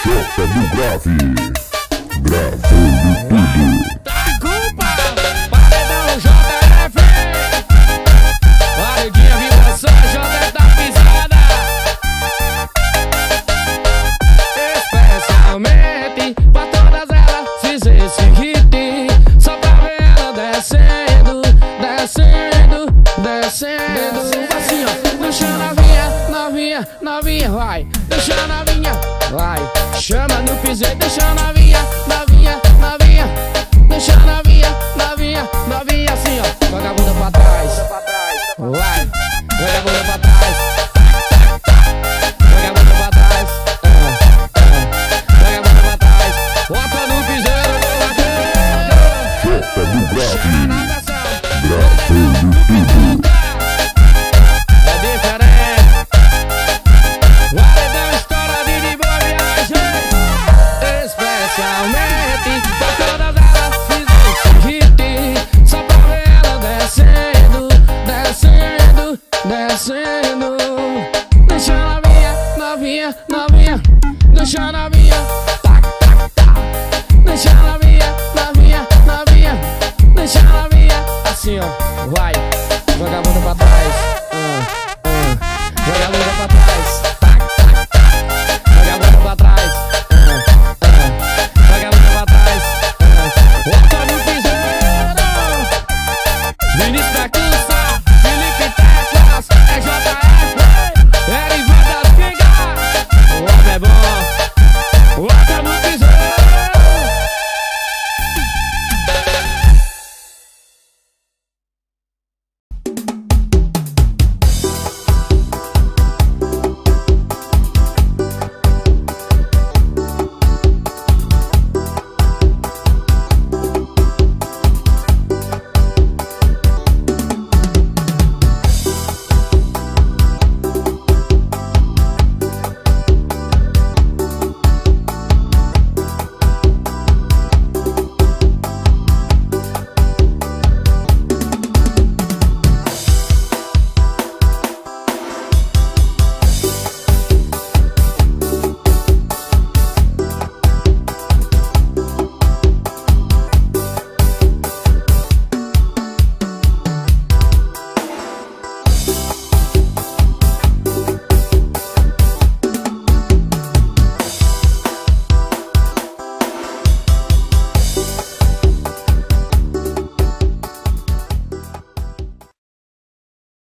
Toca no grave, gravando tudo. Tá culpa, paredão JF, paredinha vibração JF da pisada. Especialmente pra todas elas fiz esse hit, só pra ver ela descendo, descendo, descendo. Assim ó, deixa novinha, novinha, novinha, vai. Deixa novinha, vai. Chama no piseiro, deixa novinha, novinha, novinha. Deixa novinha, novinha, novinha. Assim ó, joga a bunda pra trás, vai. Joga a bunda pra trás, joga a bunda pra trás, joga a bunda pra trás. Bota no piseiro, Toca no grave, gravando tudo. é diferente. Paredão história de boa viagem. Especialmente pra todas elas fiz esse hit, só pra ver ela descendo, descendo, descendo. Deixa novinha, novinha, novinha. Deixa novinha, tac, tac, tac. Deixa novinha, novinha, novinha. Deixa novinha, assim ó, vai. Joga a bunda pra trás.